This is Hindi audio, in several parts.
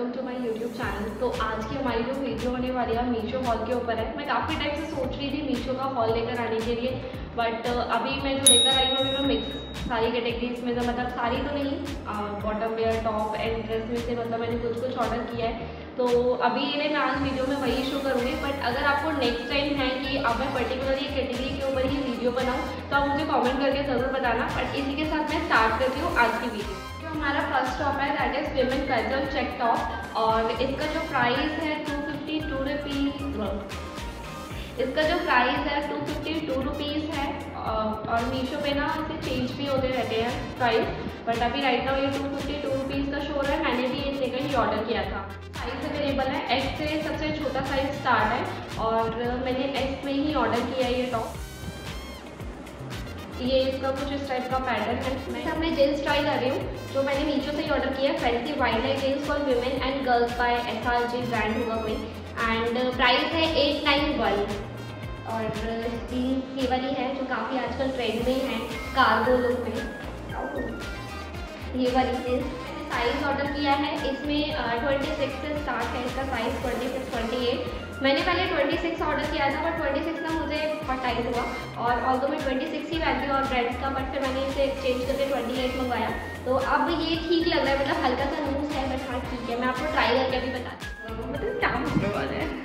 Welcome to my YouTube channel. तो आज की हमारी जो वीडियो होने वाली है मीशो हॉल के ऊपर है। मैं काफ़ी टाइम से सोच रही थी मीशो का हॉल लेकर आने के लिए, बट अभी मैं जो लेकर आई हूँ मैं मिक्स सारी कैटेगरीज में, मतलब सारी तो नहीं, bottom wear, top and dress में से मतलब मैंने कुछ ऑर्डर किया है। तो अभी मैं आज वीडियो में वही शो करूँगी, बट अगर आपको नेक्स्ट टाइम है कि अब मैं पर्टिकुलरली कैटेगरी के ऊपर ही वीडियो बनाऊँ तो आप मुझे कमेंट करके ज़रूर बताना। बट इसी के साथ मैं स्टार्ट करती हूँ आज की वीडियो। जो हमारा फर्स्ट टॉप है that is women casual check top, और इसका जो प्राइस है 252 रुपीज़। इसका जो प्राइस है 252 रुपीज़ है, और मीशो पे ना इसे चेंज भी होते रहते हैं प्राइस, बट अभी राइट नाउ ये 252 रुपीज़ का शो रहा है। मैंने भी इसे कहीं ऑर्डर किया था। साइज़ अवेलेबल है, एक्स से सबसे छोटा साइज़ स्टार्ट है और मैंने एक्स में ही ऑर्डर किया है ये टॉप। ये इसका कुछ इस टाइप का पैटर्न है। मैं अपने जीन्स ट्राई कर रही हूँ जो मैंने मीशो से ही ऑर्डर किया है, fancy wild life jeans for women and girls by SRG brand होगा कोई, एंड प्राइस है 891। और जीन्स ये वाली है जो काफ़ी आजकल ट्रेंड में है, कार्गो लुक में। ये वाली जीन्स मैंने साइज़ ऑर्डर किया है, इसमें 26 से स्टार्ट है इसका साइज़, 26 28। मैंने पहले 26 ऑर्डर किया था, बट 26 ना मुझे बहुत टाइम हुआ, और ऑल्दो मैं 26 ही पहनती हूँ और ब्रांड्स का, बट फिर मैंने इसे एक्सचेंज करके 28 मंगवाया। तो अब ये ठीक लग रहा है, मतलब हल्का सा लूज है, बट हाँ ठीक है। मैं आपको ट्राई करके भी बताती हूँ मतलब क्या होने वाला है।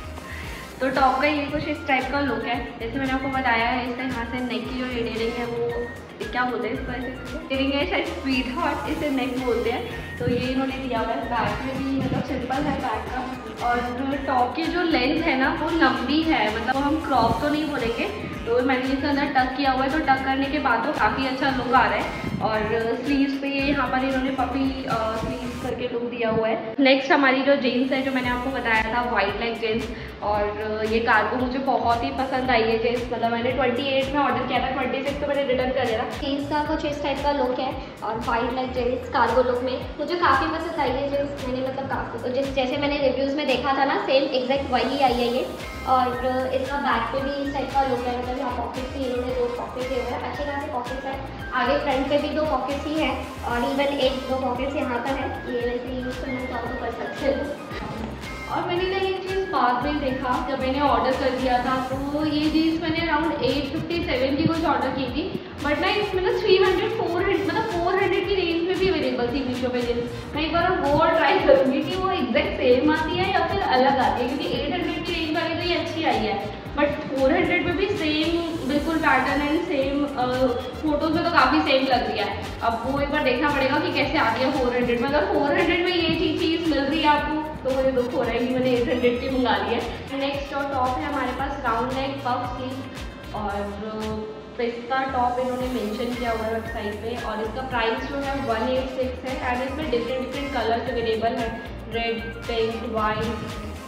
तो टॉप का ये कुछ इस टाइप का लुक है, जैसे मैंने आपको बताया है। इसका यहाँ से नेक की जो डिटेलिंग है वो क्या बोलते हैं इसको, ऐसे डिटेलिंग है, शायद स्वीट हार्ट इसे नेक बोलते हैं। तो ये इन्होंने दिया हुआ है। बैक में भी मतलब सिंपल है बैक का, और टॉप की जो लेंथ है ना वो लंबी है, मतलब हम क्रॉप तो नहीं बोलेंगे। तो मैंने इसके अंदर टक किया हुआ है, तो टक करने के बाद तो काफ़ी अच्छा लुक आ रहा है। और स्लीव्स पे यहाँ पर इन्होंने पपी स्लीव्स करके लुक दिया हुआ है। नेक्स्ट हमारी जो जीन्स है जो मैंने आपको बताया था वाइट लेग जीन्स, और ये कार्गो मुझे बहुत ही पसंद आई है जीन्स। मतलब मैंने 28 में ऑर्डर किया था, 26 तो मैंने रिटर्न कर दिया था। जीन्स का कुछ इस टाइप का लुक है और white leg jeans cargo look में मुझे काफ़ी पसंद आई है जीन्स। मैंने मतलब काफ़ी जैसे मैंने रिव्यूज़ में देखा था ना, सेम एग्जैक्ट वही आई है ये। और इसका बैक पे भी इस टाइप का लुक है, मतलब यहाँ पॉकेट्स भी इन्होंने 2 पॉकेट्स दिए हुए हैं, अच्छे खासे पॉकेट्स है। आगे फ्रंट पे भी 2 पॉकेट्स ही है, और इवन 1-2 पॉकेट्स यहाँ पर है। ये वैसे यूज़ करना चाहो तो कर सकते हो। और मैंने ना ये चीज़ बाद में देखा जब मैंने ऑर्डर कर दिया था, तो ये जीन्स मैंने अराउंड 850-7 की कुछ ऑर्डर की थी, बट ना इसमें ना 300-400 मतलब 400 की रेंज में भी अवेलेबल थी मीशो पे जीन्स। मैं एक बार वो ट्राई करूँगी कि वो एग्जैक्ट सेम आती है या फिर अलग आती है, क्योंकि 800 की रेंज वाली तो ये अच्छी आई है, बट 400 में भी सेम बिल्कुल पैटर्न एंड सेम फोटोज़ में तो काफ़ी सेम लग रही है। अब वो एक बार देखना पड़ेगा कि कैसे आती है 400 में। अगर 400 में ये चीज़ मिल रही है आपको तो मुझे दुख हो रहा है कि मैंने 800 की मंगा ली है। नेक्स्ट और टॉप है हमारे पास राउंड नेक पफ स्लीव, और इसका टॉप इन्होंने मेंशन किया हुआ है वेबसाइट पे, और इसका प्राइस जो है 186 है। एंड इसमें डिफरेंट कलर्स अवेलेबल है, रेड, पिंक, वाइट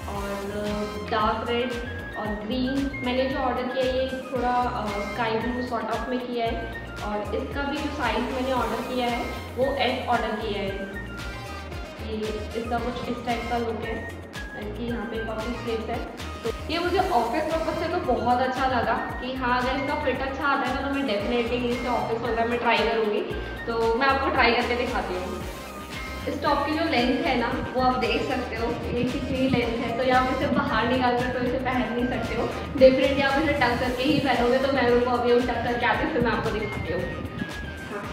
और डार्क रेड और ग्रीन। मैंने जो ऑर्डर किया है ये थोड़ा स्काई ब्लू सॉर्ट ऑफ में किया है, और इसका भी जो साइज़ मैंने ऑर्डर किया है वो S ऑर्डर किया है। ये इसका कुछ इस टाइप का लुक है कि यहाँ पे पॉपी स्लीव्स है। तो ये मुझे ऑफिस पर्पज से तो बहुत अच्छा लगा कि हाँ अगर इसका फिट अच्छा आता है तो मैं डेफिनेटली इसे ऑफिस वगैरह में ट्राई करूँगी। तो मैं आपको ट्राई करके दिखाती हूँ। इस टॉप की जो लेंथ है ना वो आप देख सकते हो, एक ही लेंथ है, तो या आप इसे बाहर निकाल कर तो इसे पहन नहीं सकते हो। डेफिनेटली आप इसे टक करके ही पहनोगे। तो मैं उनको अभी टक करके आती हूँ, फिर मैं आपको दिखाती हूँ। हाँ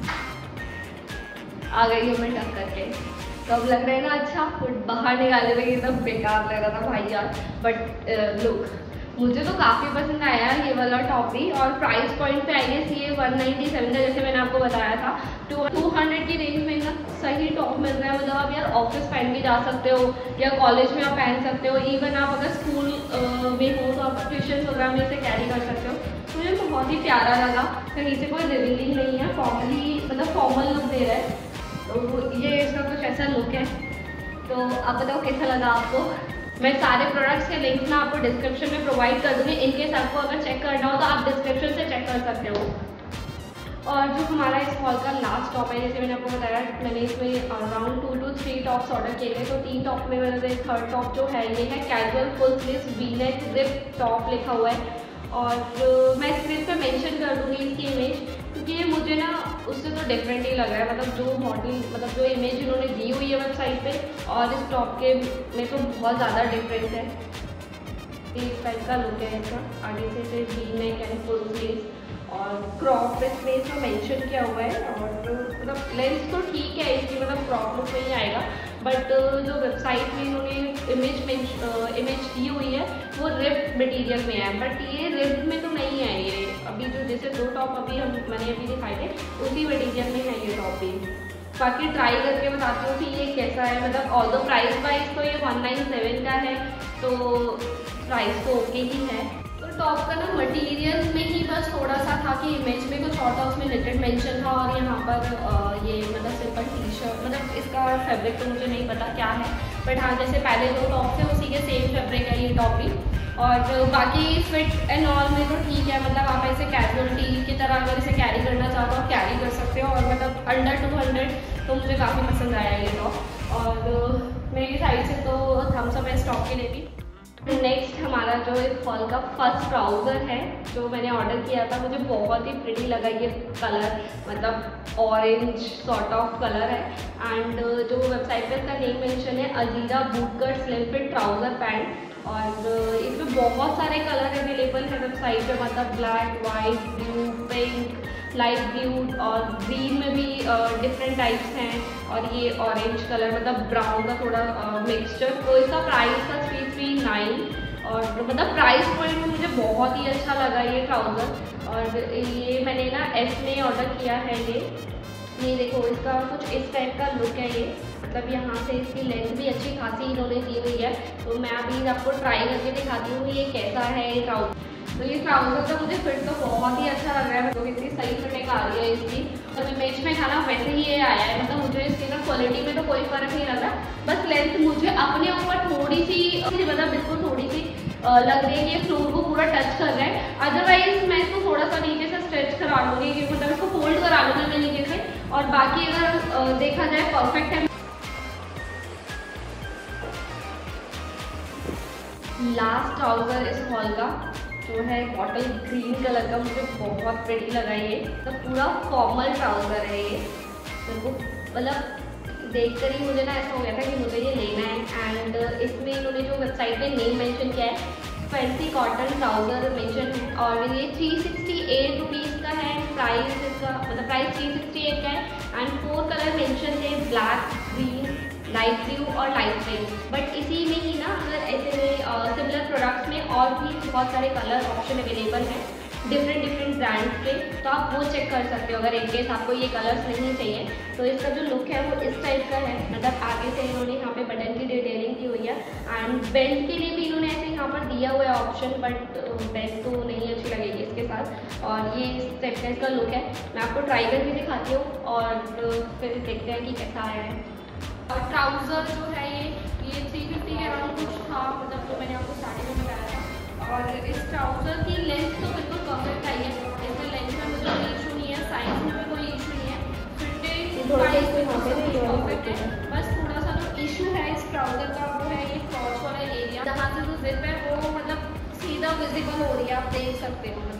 आ गई हूँ मैं टक करके, तो अब लग रहा है ना अच्छा, बाहर निकालने में एकदम बेकार लग रहा था भाई यार। बट लुक मुझे तो काफ़ी पसंद आया ये वाला टॉप भी, और प्राइस पॉइंट पे आई गेस ये 197 का, जैसे मैंने आपको बताया था। 200 की रेंज में ना सही टॉप मिल रहा है। मतलब आप यार ऑफिस पहन के जा सकते हो या कॉलेज में आप पहन सकते हो, इवन आप अगर स्कूल में हो तो आप ट्यूशन वगैरह में इसे कैरी कर सकते हो। मुझे तो बहुत ही प्यारा लगा, कहीं से कोई रिवीलिंग नहीं है, फॉर्मली मतलब फॉर्मल लुक दे रहा है। तो ये इसका कुछ ऐसा लुक है। तो आप बताओ कैसा लगा आपको। मैं सारे प्रोडक्ट्स के लिंक्स ना आपको डिस्क्रिप्शन में प्रोवाइड कर दूँगी, इनकेस आपको अगर चेक करना हो तो आप डिस्क्रिप्शन से चेक कर सकते हो। और जो हमारा इस हॉल का लास्ट टॉप है, जैसे मैंने आपको बताया मैंने इसमें अराउंड 2 to 3 टॉप्स ऑर्डर किए थे। तो 3 टॉप में मतलब थर्ड टॉप जो है ये है casual full sleeves V neck zip top लिखा हुआ है, और मैं स्क्रीन पे मेंशन कर दूँगी इसकी इमेज, क्योंकि ये मुझे ना उससे तो डिफरेंट ही लग रहा है। मतलब जो मॉडल, मतलब जो इमेज इन्होंने दी हुई है वेबसाइट पे और इस टॉप के में तो बहुत ज़्यादा डिफरेंस है। इस टाइप का लुक है इसका, आगे से V neck and full sleeves और क्रॉप इसमें इसका मेंशन किया हुआ है। और मतलब लेंथ तो ठीक है इसकी, मतलब क्रॉप लुक में ही आएगा, बट जो वेबसाइट में इन्होंने इमेज दी हुई है वो रिप्ड मटेरियल में है, बट ये रिप्ड में तो नहीं है। ये अभी जो जैसे दो टॉप मैंने अभी दिखाए थे उसी मटेरियल में है ये टॉप भी। बाकी ट्राई करके बताती हूँ कि ये कैसा है। मतलब ऑल द प्राइस वाइज तो ये 197 का है, तो प्राइस तो ओके ही है। तो टॉप का ना मटेरियल में ही बस थोड़ा सा था कि इमेज में कुछ और था, उसमें लिटिल मेंशन था और यहाँ पर ये मतलब सिंपल टी शर्ट, मतलब इसका फैब्रिक तो मुझे नहीं पता क्या है, बट हाँ जैसे पहले दो टॉप थे उसी के सेम फैब्रिक है ये टॉप भी। और बाकी फिट एंड ऑल में तो ठीक है, मतलब आप ऐसे कैजुअल टी की तरह अगर इसे कैरी करना चाहो तो आप कैरी कर सकते हो। और मतलब अंडर 200 तो मुझे काफ़ी पसंद आया ये टॉप। और मेरी साइड से तो थम्स अप है इस टॉप के लिए भी। नेक्स्ट हमारा जो इस हॉल का फर्स्ट ट्राउज़र है जो मैंने ऑर्डर किया था, मुझे बहुत ही प्रिटी लगा ये कलर, मतलब ऑरेंज सॉर्ट ऑफ कलर है। एंड जो वेबसाइट पे इसका नेम मेंशन है अजीरा boot cut slim fit trouser pant. और इसमें बहुत सारे कलर अवेलेबल है वेबसाइट पे, मतलब black, white, blue, pink, light blue और ग्रीन में भी डिफरेंट टाइप्स हैं। और ये ऑरेंज कलर, मतलब ब्राउन का थोड़ा मिक्सचर। तो इसका प्राइस था 339 और मतलब प्राइस पॉइंट में मुझे बहुत ही अच्छा लगा ये ट्राउज़र। और ये मैंने ना एस में ऑर्डर किया है। ये देखो इसका कुछ इस टाइप का लुक है ये, मतलब यहाँ से इसकी लेंथ भी अच्छी खासी इन्होंने दी हुई है। तो मैं अभी आपको ट्राई करके दिखाती हूँ ये कैसा है ये ट्राउज़र। तो ये ट्राउज़र का मुझे फिट तो बहुत ही अच्छा लग रहा है, मतलब इतनी सही फिटिंग आ रही है इसकी। तो इमेज में था ना वैसे ही ये आया है, मतलब मुझे इसकी ना क्वालिटी में तो कोई फ़र्क नहीं लग रहा, बस लेंथ मुझे अपने ऊपर थोड़ी सी, मतलब बिल्कुल थोड़ी सी लग रही है कि ये फ्लोर को पूरा टच कर रहा है। अदरवाइज मैं इसको थोड़ा सा नीचे से स्ट्रेच करा लूँगी, कि मतलब इसको फोल्ड करा लूँगी मैं नीचे से। और बाकी अगर देखा जाए परफेक्ट है। लास्ट ट्राउज़र इस हॉल का जो है बॉटल ग्रीन कलर का, मुझे बहुत प्रिटी लगा ये। तो पूरा फॉर्मल ट्राउज़र है ये, तो मतलब देखकर ही मुझे ना ऐसा हो गया था कि मुझे ये लेना है। एंड इसमें इन्होंने जो वेबसाइट पे नेम मेंशन किया है फैंसी कॉटन ट्राउज़र मेंशन है। और ये 368 रुपीज़ का है प्राइस इसका, मतलब प्राइस 368 का है। एंड 4 कलर मेंशन थे, ब्लैक, ग्रीन, लाइट ब्लू और लाइट पिंक। बट इसी में ही ना अगर ऐसे सिमिलर प्रोडक्ट्स में और भी बहुत सारे कलर ऑप्शन अवेलेबल हैं डिफरेंट ब्रांड्स के, तो आप वो चेक कर सकते हो अगर इन केस आपको ये कलर्स नहीं चाहिए। तो इसका जो लुक है वो इस टाइप का है, मतलब आगे से इन्होंने यहाँ पे बटन की डिटेलिंग की हुई है। एंड बेल्ट के लिए भी इन्होंने ऐसे यहाँ पर दिया हुआ है ऑप्शन, बट बेल्ट तो नहीं अच्छी लगेगी इसके साथ। और ये इस टाइप का इसका लुक है, मैं आपको ट्राई करके दिखाती हूँ और फिर देखते हैं कि कैसा आया है। ट्राउज़र जो है ये 350 के अराउंड कुछ था, मतलब जो मैंने आपको स्टार्टिंग में बताया था। और इस ट्राउज़र की लेंथ तो बिल्कुल परफेक्ट आई है, इसमें लेंथ में मुझे कोई इशू नहीं है, साइज में भी कोई इशू नहीं है, फिटिंग परफेक्ट है। बस थोड़ा सा जो इशू है इस ट्राउज़र का वो है ये क्रॉच वाला एरिया, जहाँ से जो जिप है वो मतलब सीधा विजिबल हो रही है, आप देख सकते हो।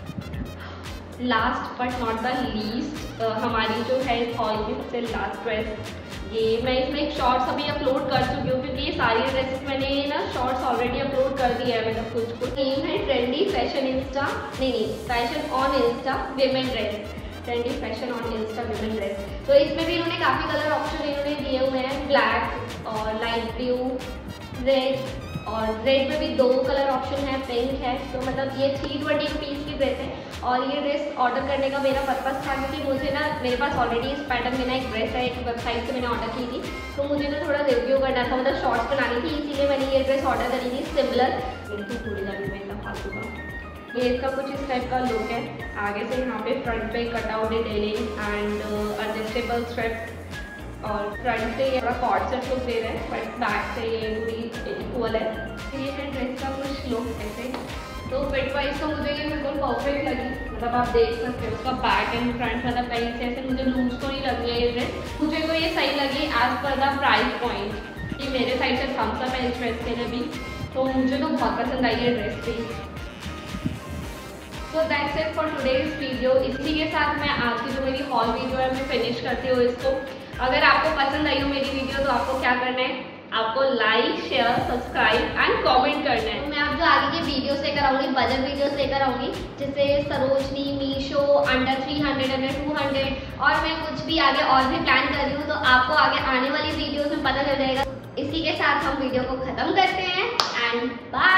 मतलब last but not the least हमारी जो है इस हॉल की सबसे लास्ट ड्रेस, ये मैं इसमें एक शॉर्ट्स अभी अपलोड कर चुकी हूँ, क्योंकि ये सारी ड्रेसेस मैंने ना शॉर्ट्स ऑलरेडी अपलोड कर दिया है, मतलब कुछ नेम है ट्रेंडी फैशन इंस्टा, नहीं fashion on insta women dress, trendy fashion on insta women dress. तो इसमें भी इन्होंने काफ़ी कलर ऑप्शन इन्होंने दिए हुए हैं, ब्लैक और लाइट ब्लू, रेड, और रेड में भी 2 कलर ऑप्शन है, पिंक है। तो मतलब ये 320 रुपीज़ की ड्रेस है। और ये ड्रेस ऑर्डर करने का मेरा पर्पज़ था क्योंकि मुझे ना मेरे पास ऑलरेडी इस पैटर्न में ना एक ड्रेस है, एक वेबसाइट से मैंने ऑर्डर की थी, तो मुझे ना थोड़ा रिव्यू करना था, मतलब शॉर्ट्स बनानी थी, इसीलिए मैंने ये ड्रेस ऑर्डर करी थी सिमिलर। थोड़ी जानी में इतना फालतू का। ये इसका कुछ इस टाइप का लुक है, आगे से यहाँ पे फ्रंट पे cutout detailing and adjustable strip, और फ्रंट से ये थोड़ा कॉर्ड सेट लुक दे रहा है, बट बैक से ये पूरी इक्वल है। ये है ड्रेस का कुछ लुक ऐसे। तो फिट वाइज तो मुझे ये बिल्कुल परफेक्ट लगी, मतलब आप देख सकते हो उसका बैक एंड फ्रंट, मतलब कहीं से ऐसे मुझे लूज तो नहीं लगी है ये ड्रेस, मुझे तो ये सही लगी as per the price point. ये मेरे साइड से थम्स अप है इस ड्रेस के लिए भी, तो मुझे तो बहुत पसंद आई है ड्रेस भी। So that's it for today's video. इसी के साथ मैं आज की जो मेरी हॉल वीडियो है मैं फिनिश करती हूँ इसको। अगर आपको पसंद आई हो मेरी वीडियो तो आपको क्या करना है, आपको like share subscribe and comment करना है। तो मैं आप जो आगे की वीडियोस लेकर आऊँगी, बजट वीडियोस लेकर आऊँगी, जैसे सरोजनी, मीशो, अंडर 300, अंडर 200, और मैं कुछ भी आगे और भी प्लान कर रही हूँ, तो आपको आगे आने वाली वीडियोस में पता चल जाएगा। इसी के साथ हम वीडियो को ख़त्म करते हैं एंड बाय।